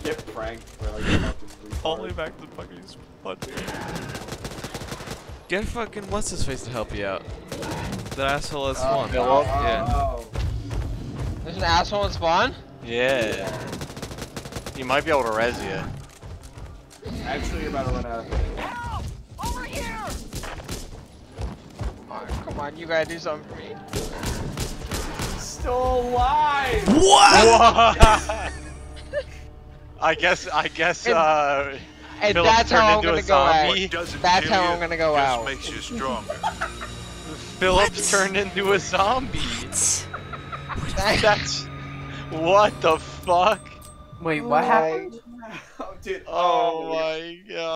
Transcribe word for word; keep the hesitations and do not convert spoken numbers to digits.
get pranked for like fucking All the way back to fucking sponge. Get fucking what's his face to help you out. That asshole has spawn. Oh, oh, Yeah. oh. There's an asshole in spawn? Yeah. He might be able to res you. Actually, you're about to run out of things. Help! Over here! Oh, come on, you gotta do something for me. Still alive! What? I guess, I guess, And- uh... And Philip that's how turned I'm into gonna a go zombie. out. Doesn't That's kill how you, I'm gonna go just out. makes you stronger. Philip's turned into a zombie. That's... What the fuck? Wait, what happened? Oh, dude. Oh my god.